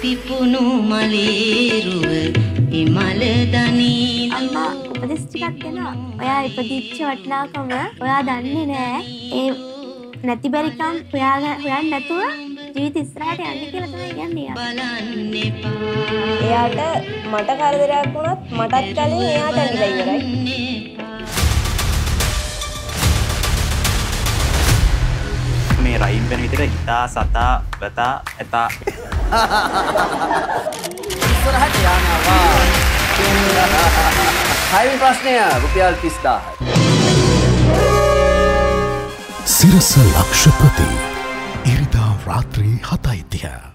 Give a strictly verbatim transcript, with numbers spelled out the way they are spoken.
පිපුණු මලේරුව ඉමල දනීලු. අම්මා උපදෙස් ටිකක් දෙනවා. ඔයා ඉපදිච්ච වටිනාකම ඔයා දන්නේ නෑ. ඒ නැති බැරිකම් හොයාගෙන හොයන්න නැතුව ජීවිත ඉස්සරහට යන්න කියලා තමයි කියන්නේ. බලන්න එපා. එයාට මට කරදරයක් වුණත් මටත් කලින් එයාට ඇවිල්ලා ඉවරයි. මේ රයිම් වෙන විදිහට හිතා සතා ගතා ඇතා ඉස්සරහට යනවා. හයිවි ප්‍රශ්නය රුපියල් තිස් දාහයි. සිරස ලක්ෂපති ඉරිදා රාත්‍රී හතයි තිහ